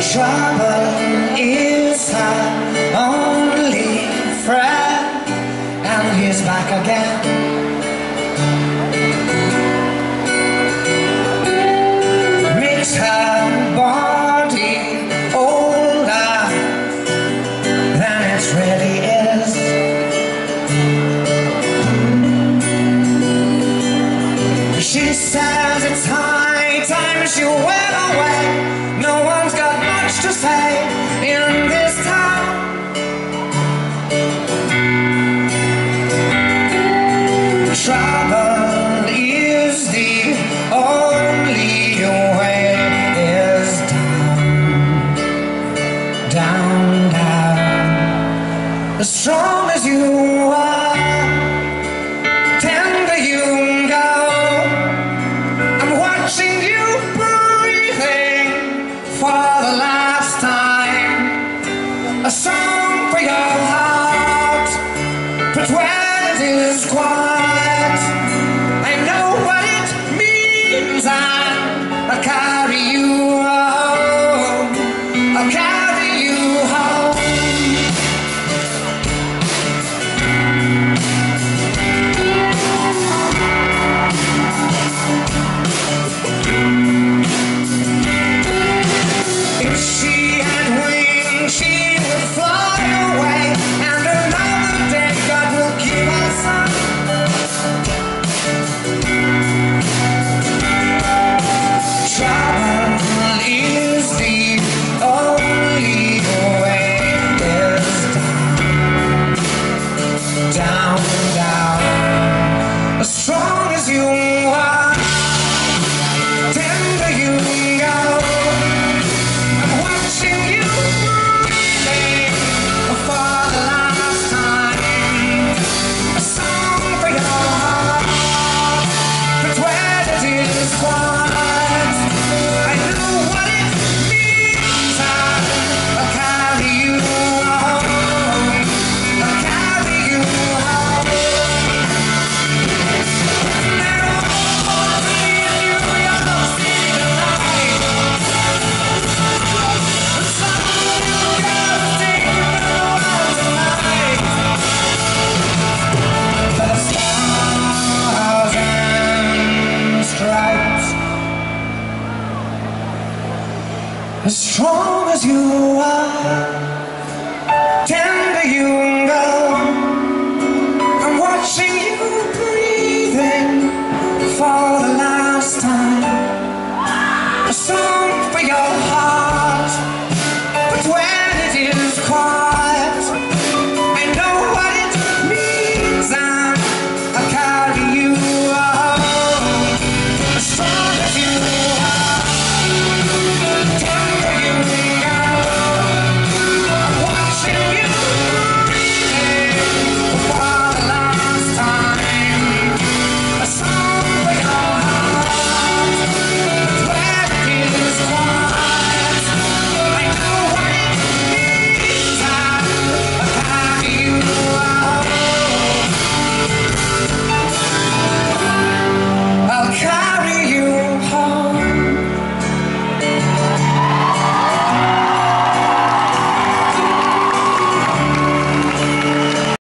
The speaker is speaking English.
Trouble is her only friend, and he's back again. Makes her body older than it really is. She says it's high time she went away. No one's got much to say in this town. Trouble is the only way, is down, down, down. As strong as you are, tender you go. I'm watching you breathing for the last time. A song for your heart, but when it is quiet, I know what it means. I'll carry you home. I'll carry you home. If she had wings, she would fly away, and another day God will give us some. Trouble is the only way, is down, down, down. As strong as you are, tender you go. I'm watching you breathing for the last time. A song for your heart, but when it is quiet, I know what it means. I'll carry you home. I'll carry you home. Now all me and you, you're the city tonight. The sun will gotta take you out tonight. The stars and stripes, as strong as you are, tender you